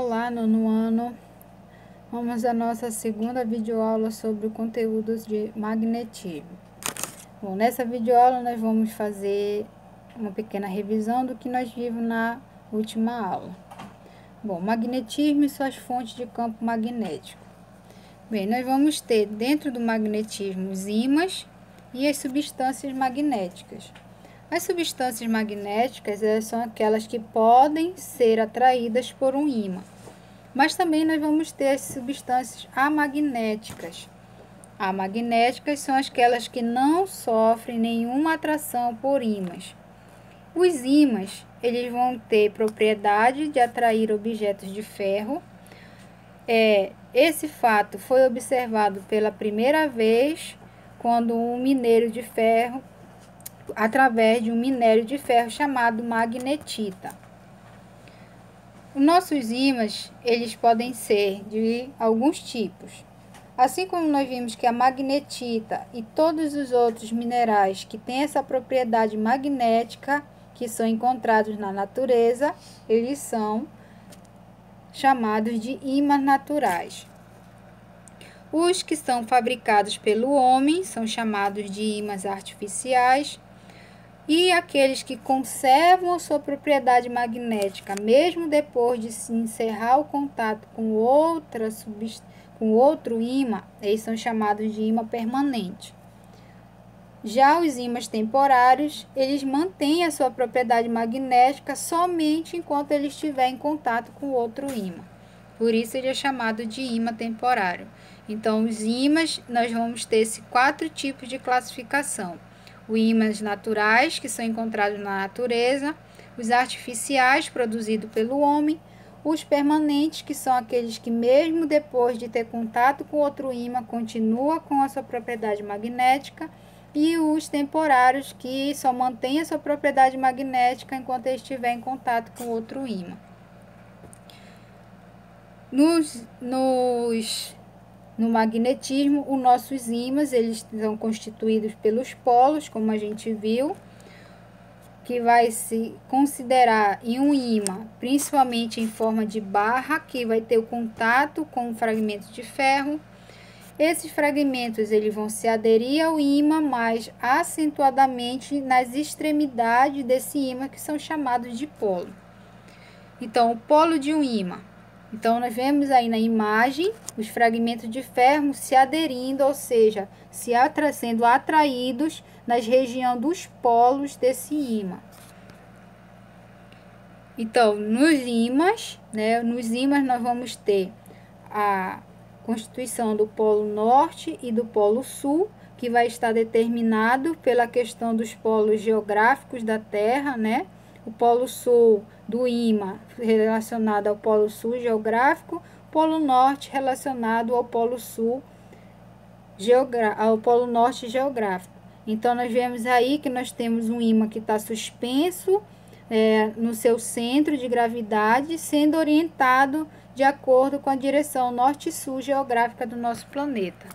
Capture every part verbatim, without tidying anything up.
Olá, nono ano. Vamos à nossa segunda videoaula sobre conteúdos de magnetismo. Bom, nessa videoaula nós vamos fazer uma pequena revisão do que nós vimos na última aula. Bom, magnetismo e suas fontes de campo magnético. Bem, nós vamos ter dentro do magnetismo os ímãs e as substâncias magnéticas. As substâncias magnéticas elas são aquelas que podem ser atraídas por um ímã. Mas também nós vamos ter as substâncias amagnéticas. Amagnéticas são aquelas que não sofrem nenhuma atração por ímãs. Os ímãs, eles vão ter propriedade de atrair objetos de ferro. É, esse fato foi observado pela primeira vez quando um mineiro de ferro, através de um minério de ferro chamado magnetita. Os nossos ímãs, eles podem ser de alguns tipos. Assim como nós vimos que a magnetita e todos os outros minerais que têm essa propriedade magnética, que são encontrados na natureza, eles são chamados de ímãs naturais. Os que são fabricados pelo homem são chamados de ímãs artificiais. E aqueles que conservam sua propriedade magnética, mesmo depois de se encerrar o contato com, outra com outro ímã, eles são chamados de ímã permanente. Já os ímãs temporários, eles mantêm a sua propriedade magnética somente enquanto ele estiver em contato com outro ímã. Por isso ele é chamado de ímã temporário. Então, os ímãs, nós vamos ter esses quatro tipos de classificação. Os ímãs naturais, que são encontrados na natureza, os artificiais, produzidos pelo homem, os permanentes, que são aqueles que mesmo depois de ter contato com outro ímã, continua com a sua propriedade magnética, e os temporários, que só mantêm a sua propriedade magnética enquanto ele estiver em contato com outro ímã. Nos, nos No magnetismo, os nossos ímãs, eles são constituídos pelos polos, como a gente viu, que vai se considerar em um ímã, principalmente em forma de barra, que vai ter o contato com um fragmento de ferro. Esses fragmentos eles vão se aderir ao ímã mais acentuadamente nas extremidades desse ímã, que são chamados de polo. Então, o polo de um ímã. Então, nós vemos aí na imagem os fragmentos de ferro se aderindo, ou seja, se atra sendo atraídos nas regiões dos polos desse ímã. Então, nos ímãs, né, nos ímãs nós vamos ter a constituição do polo norte e do polo sul, que vai estar determinado pela questão dos polos geográficos da Terra, né? O polo sul do ímã relacionado ao polo sul geográfico, polo norte relacionado ao polo sul ao polo norte geográfico. Então, nós vemos aí que nós temos um ímã que está suspenso é, no seu centro de gravidade, sendo orientado de acordo com a direção norte-sul geográfica do nosso planeta.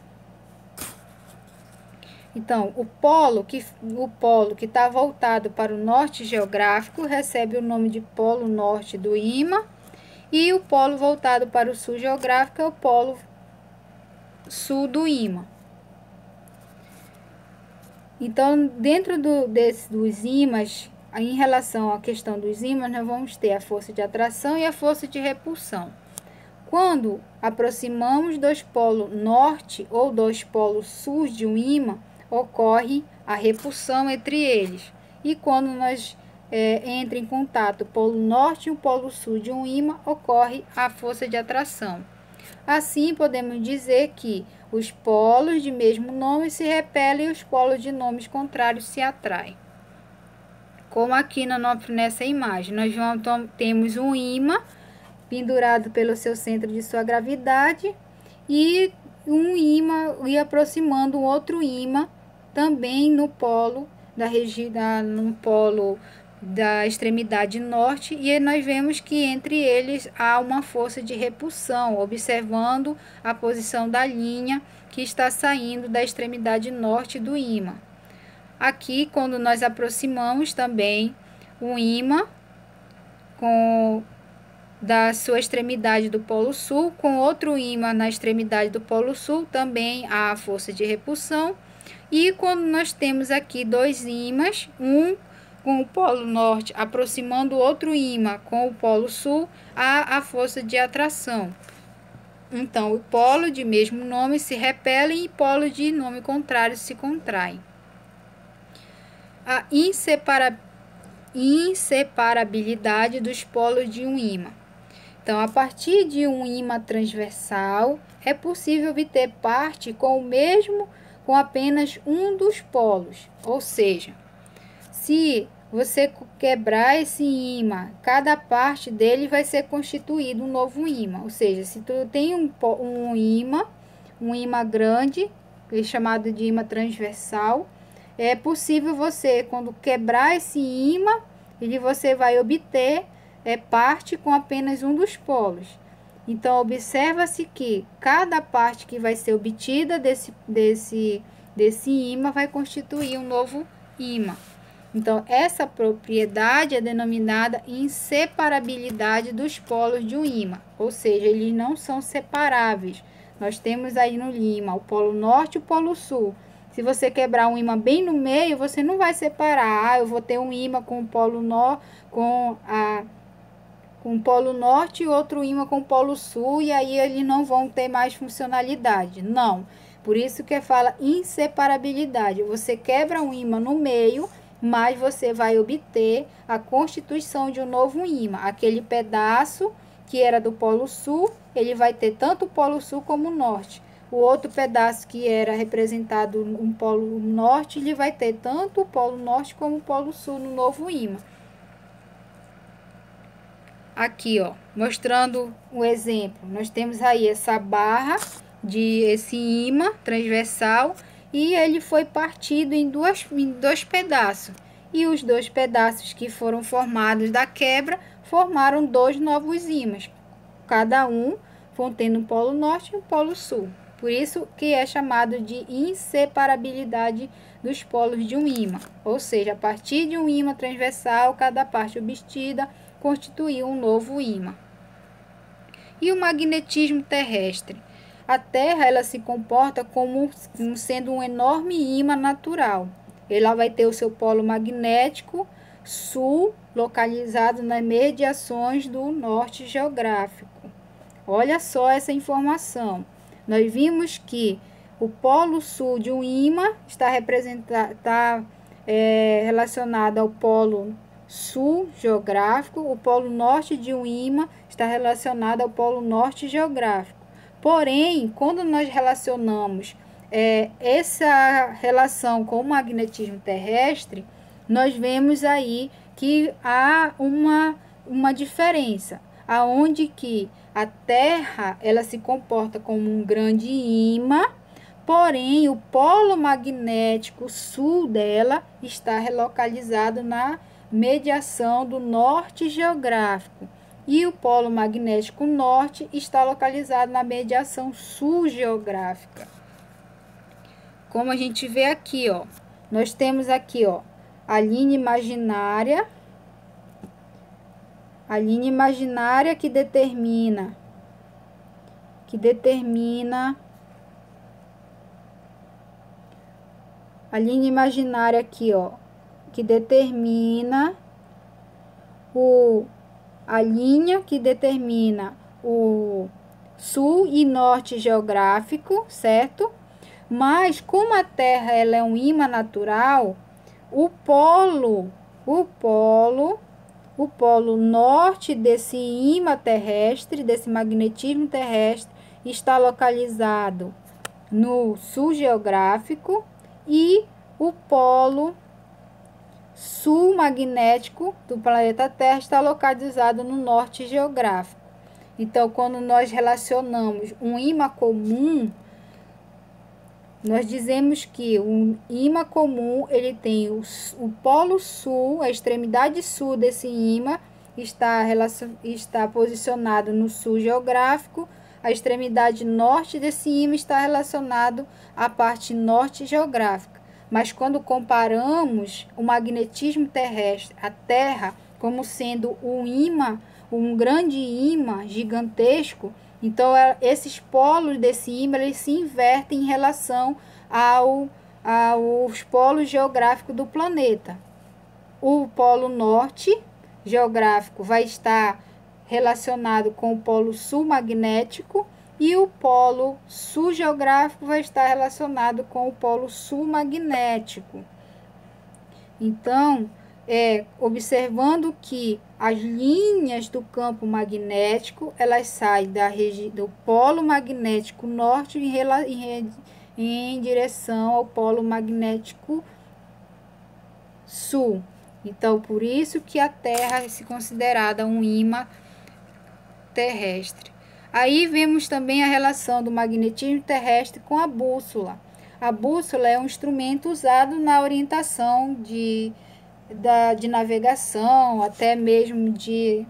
Então, o polo que o polo que está voltado para o norte geográfico recebe o nome de polo norte do ímã, e o polo voltado para o sul geográfico é o polo sul do ímã. Então, dentro do, desse, dos ímãs, em relação à questão dos ímãs, nós vamos ter a força de atração e a força de repulsão. Quando aproximamos dos polos norte ou dos polos sul de um ímã, ocorre a repulsão entre eles. E quando nós é, entra em contato o polo norte e o polo sul de um ímã, ocorre a força de atração. Assim, podemos dizer que os polos de mesmo nome se repelem e os polos de nomes contrários se atraem. Como aqui na, nessa imagem, nós vamos, temos um ímã pendurado pelo seu centro de sua gravidade e um ímã e aproximando um outro ímã também no polo da região, no polo da extremidade norte, e nós vemos que entre eles há uma força de repulsão, observando a posição da linha que está saindo da extremidade norte do ímã. Aqui, quando nós aproximamos também um ímã com da sua extremidade do polo sul com outro ímã na extremidade do polo sul, também há a força de repulsão. E quando nós temos aqui dois ímãs, um com o polo norte aproximando o outro ímã com o polo sul, há a força de atração. Então, o polo de mesmo nome se repelem e polo de nome contrário se contraem. A insepara... inseparabilidade dos polos de um ímã. Então, a partir de um ímã transversal, é possível obter parte com o mesmo, com apenas um dos polos. Ou seja, se você quebrar esse ímã, cada parte dele vai ser constituído um novo ímã. Ou seja, se tu tem um, um ímã, um ímã grande, que é chamado de ímã transversal, é possível você, quando quebrar esse ímã, ele você vai obter é, parte com apenas um dos polos. Então, observa-se que cada parte que vai ser obtida desse, desse, desse ímã vai constituir um novo ímã. Então, essa propriedade é denominada inseparabilidade dos polos de um ímã, ou seja, eles não são separáveis. Nós temos aí no ímã o polo norte e o polo sul. Se você quebrar um ímã bem no meio, você não vai separar. Ah, eu vou ter um ímã com o polo norte, com a com o polo norte e outro ímã com o polo sul, e aí eles não vão ter mais funcionalidade. Não. Por isso que fala inseparabilidade. Você quebra um ímã no meio, mas você vai obter a constituição de um novo ímã. Aquele pedaço que era do polo sul, ele vai ter tanto o polo sul como o norte. O outro pedaço que era representado um polo norte, ele vai ter tanto o polo norte como o polo sul no novo ímã. Aqui, ó, mostrando um exemplo. Nós temos aí essa barra de esse ímã transversal e ele foi partido em, duas, em dois pedaços. E os dois pedaços que foram formados da quebra formaram dois novos ímãs, cada um contendo um polo norte e um polo sul. Por isso que é chamado de inseparabilidade dos polos de um ímã. Ou seja, a partir de um ímã transversal, cada parte obtida constituiu um novo ímã. E o magnetismo terrestre? A Terra ela se comporta como sendo um enorme ímã natural. Ela vai ter o seu polo magnético sul localizado nas mediações do norte geográfico. Olha só essa informação. Nós vimos que o polo sul de um ímã está, está é, relacionado ao polo sul geográfico, o polo norte de um ímã está relacionado ao polo norte geográfico. Porém, quando nós relacionamos é, essa relação com o magnetismo terrestre, nós vemos aí que há uma, uma diferença, aonde que a Terra ela se comporta como um grande ímã, porém o polo magnético sul dela está relocalizado na mediação do norte geográfico e o polo magnético norte está localizado na mediação sul geográfica. Como a gente vê aqui, ó, nós temos aqui, ó, a linha imaginária, a linha imaginária que determina, que determina, a linha imaginária aqui, ó, que determina o, a linha que determina o sul e norte geográfico, certo? Mas como a Terra ela é um ímã natural, o polo, o polo, o polo norte desse ímã terrestre, desse magnetismo terrestre, está localizado no sul geográfico e o polo sul magnético do planeta Terra está localizado no norte geográfico. Então, quando nós relacionamos um ímã comum, nós dizemos que o ímã comum ele tem o, o polo sul, a extremidade sul desse ímã está, está posicionado no sul geográfico, a extremidade norte desse ímã está relacionado à parte norte geográfica. Mas quando comparamos o magnetismo terrestre, a Terra, como sendo um ímã, um grande ímã gigantesco, então é, esses polos desse ímã eles se invertem em relação ao, aos polos geográficos do planeta. O polo norte geográfico vai estar relacionado com o polo sul magnético e o polo sul geográfico vai estar relacionado com o polo sul magnético. Então, é, observando que as linhas do campo magnético, elas saem da regi do polo magnético norte em, em, em direção ao polo magnético sul. Então, por isso que a Terra é considerada um ímã terrestre. Aí vemos também a relação do magnetismo terrestre com a bússola. A bússola é um instrumento usado na orientação de, da, de navegação, até mesmo de,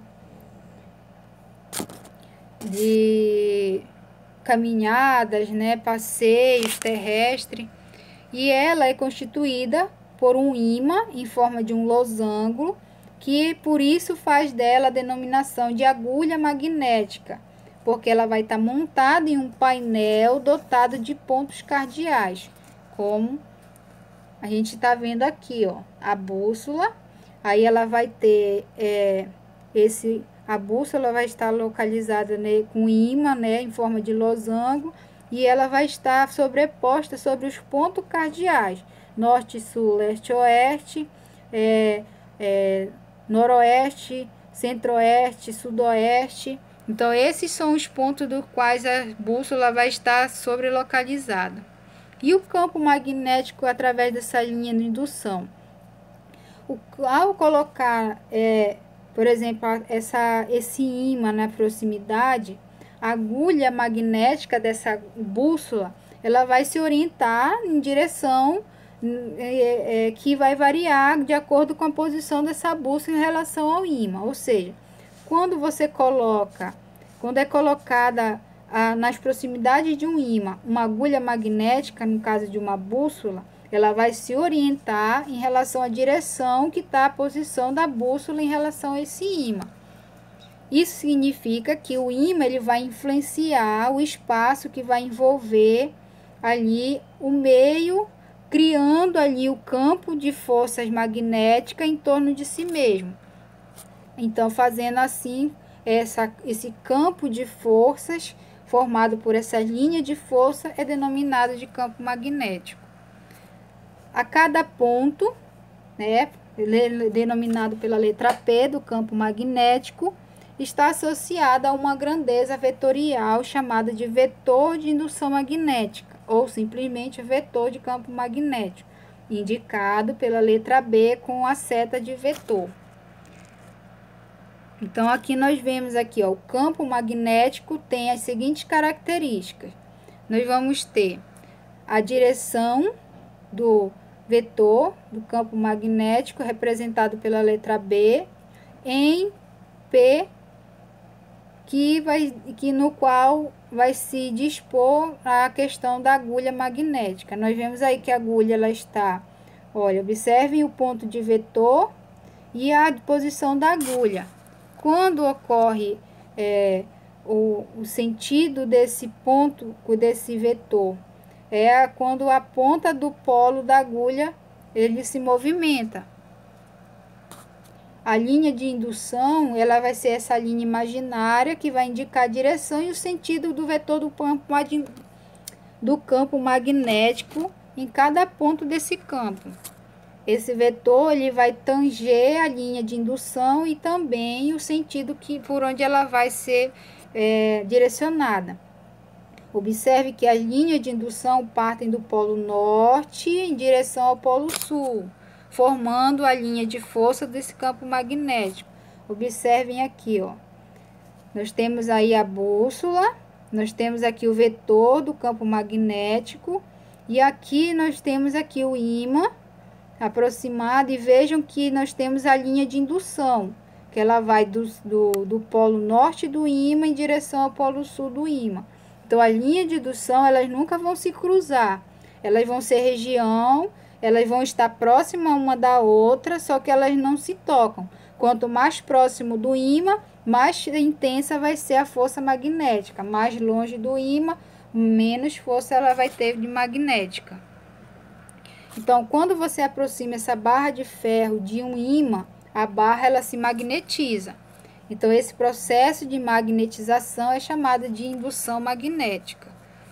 de caminhadas, né, passeios terrestres. E ela é constituída por um ímã em forma de um losango, que por isso faz dela a denominação de agulha magnética, porque ela vai estar montada em um painel dotado de pontos cardeais, como a gente está vendo aqui, ó, a bússola. Aí ela vai ter é, esse, a bússola vai estar localizada, né, com ímã, né, em forma de losango, e ela vai estar sobreposta sobre os pontos cardeais, norte, sul, leste, oeste, é, é, noroeste, centro-oeste, sudoeste. Então, esses são os pontos dos quais a bússola vai estar sobrelocalizada. E o campo magnético através dessa linha de indução? O, ao colocar, é, por exemplo, essa, esse ímã na proximidade, a agulha magnética dessa bússola, ela vai se orientar em direção é, é, que vai variar de acordo com a posição dessa bússola em relação ao ímã. Ou seja, quando você coloca, quando é colocada ah, nas proximidades de um ímã, uma agulha magnética, no caso de uma bússola, ela vai se orientar em relação à direção que está a posição da bússola em relação a esse ímã. Isso significa que o ímã ele vai influenciar o espaço que vai envolver ali o meio, criando ali o campo de forças magnéticas em torno de si mesmo. Então, fazendo assim, essa, esse campo de forças formado por essa linha de força é denominado de campo magnético. A cada ponto, né, denominado pela letra P do campo magnético, está associada a uma grandeza vetorial chamada de vetor de indução magnética, ou simplesmente vetor de campo magnético, indicado pela letra B com a seta de vetor. Então, aqui nós vemos aqui, ó, o campo magnético tem as seguintes características. Nós vamos ter a direção do vetor do campo magnético, representado pela letra B, em P, que vai, que no qual vai se dispor a questão da agulha magnética. Nós vemos aí que a agulha ela está, olha, observem o ponto de vetor e a posição da agulha. Quando ocorre é, o, o sentido desse ponto, desse vetor, é quando a ponta do polo da agulha ele se movimenta. A linha de indução, ela vai ser essa linha imaginária que vai indicar a direção e o sentido do vetor do campo, do campo magnético em cada ponto desse campo. Esse vetor ele vai tanger a linha de indução e também o sentido que, por onde ela vai ser é, direcionada. Observe que as linhas de indução partem do polo norte em direção ao polo sul, formando a linha de força desse campo magnético. Observem aqui, ó. Nós temos aí a bússola, nós temos aqui o vetor do campo magnético e aqui nós temos aqui o ímã aproximado, e vejam que nós temos a linha de indução, que ela vai do, do, do polo norte do ímã em direção ao polo sul do ímã. Então, a linha de indução, elas nunca vão se cruzar, elas vão ser região, elas vão estar próximas uma da outra, só que elas não se tocam. Quanto mais próximo do ímã, mais intensa vai ser a força magnética. Mais longe do ímã, menos força ela vai ter de magnética. Então, quando você aproxima essa barra de ferro de um ímã, a barra ela se magnetiza. Então, esse processo de magnetização é chamado de indução magnética.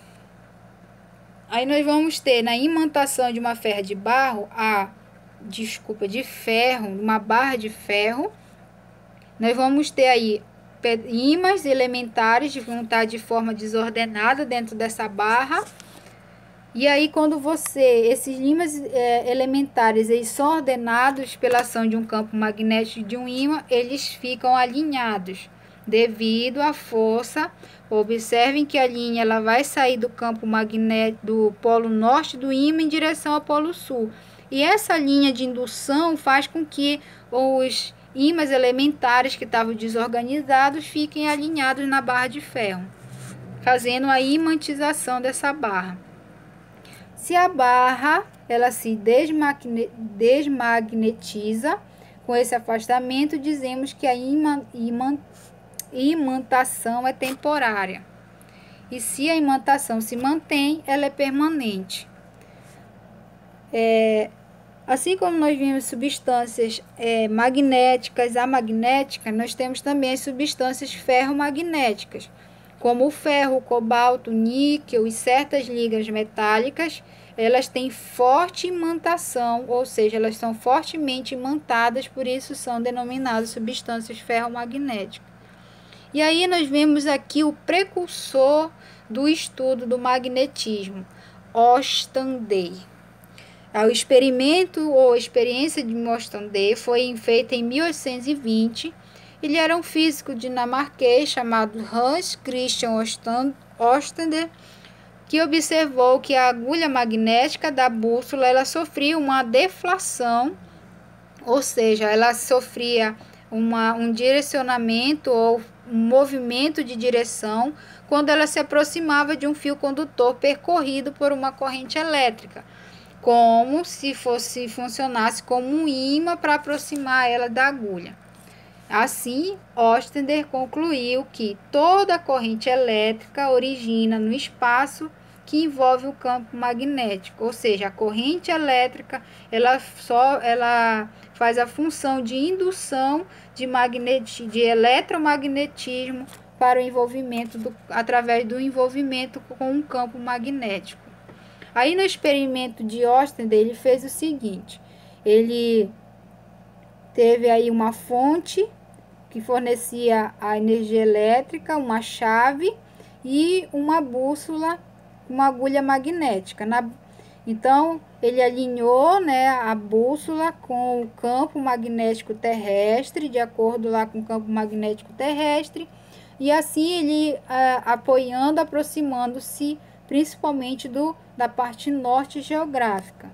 Aí nós vamos ter na imantação de uma ferra de barro, a desculpa, de ferro, uma barra de ferro, nós vamos ter aí ímãs elementares que vão estar de forma desordenada dentro dessa barra. E aí, quando você, esses ímãs é, elementares, eles são ordenados pela ação de um campo magnético de um ímã, eles ficam alinhados devido à força. Observem que a linha ela vai sair do campo magnético do polo norte do ímã em direção ao polo sul. E essa linha de indução faz com que os ímãs elementares que estavam desorganizados fiquem alinhados na barra de ferro, fazendo a imantização dessa barra. Se a barra ela se desmagne, desmagnetiza, com esse afastamento, dizemos que a imã, imã, imantação é temporária. E se a imantação se mantém, ela é permanente. É, assim como nós vimos substâncias é, magnéticas, amagnéticas, nós temos também as substâncias ferromagnéticas, como o ferro, o cobalto, o níquel e certas ligas metálicas. Elas têm forte imantação, ou seja, elas são fortemente imantadas, por isso são denominadas substâncias ferromagnéticas. E aí nós vemos aqui o precursor do estudo do magnetismo, Oostendey. O experimento ou experiência de Oostendey foi feita em mil oitocentos e vinte. Ele era um físico dinamarquês chamado Hans Christian Oostender, que observou que a agulha magnética da bússola ela sofria uma deflação, ou seja, ela sofria uma, um direcionamento ou um movimento de direção quando ela se aproximava de um fio condutor percorrido por uma corrente elétrica, como se fosse funcionasse como um ímã para aproximar ela da agulha. Assim, Oostender concluiu que toda corrente elétrica origina no espaço que envolve o campo magnético, ou seja, a corrente elétrica ela só ela faz a função de indução de, magneti, de eletromagnetismo para o envolvimento do, através do envolvimento com um campo magnético. Aí no experimento de Oostender ele fez o seguinte: ele teve aí uma fonte que fornecia a energia elétrica, uma chave e uma bússola, uma agulha magnética. Na, então, ele alinhou, né, a bússola com o campo magnético terrestre, de acordo lá com o campo magnético terrestre, e assim ele a, apoiando, aproximando-se principalmente do, da parte norte geográfica.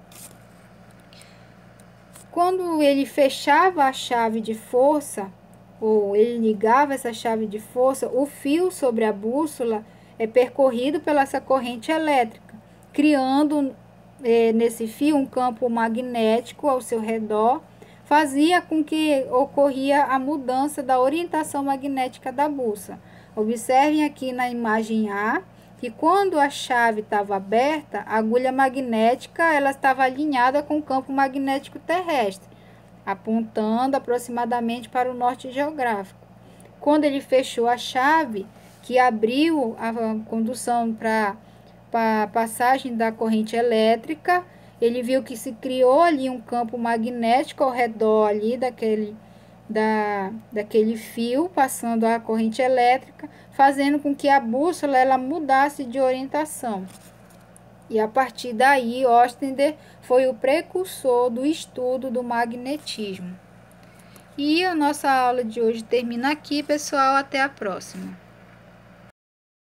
Quando ele fechava a chave de força, ou ele ligava essa chave de força, o fio sobre a bússola é percorrido pela essa corrente elétrica, criando eh, nesse fio um campo magnético ao seu redor, fazia com que ocorria a mudança da orientação magnética da bússola. Observem aqui na imagem A, que quando a chave estava aberta, a agulha magnética ela estava alinhada com o campo magnético terrestre, apontando aproximadamente para o norte geográfico. Quando ele fechou a chave, que abriu a condução para a passagem da corrente elétrica, ele viu que se criou ali um campo magnético ao redor ali daquele, da, daquele fio, passando a corrente elétrica, fazendo com que a bússola ela mudasse de orientação. E a partir daí, Oostender foi o precursor do estudo do magnetismo. E a nossa aula de hoje termina aqui, pessoal. Até a próxima.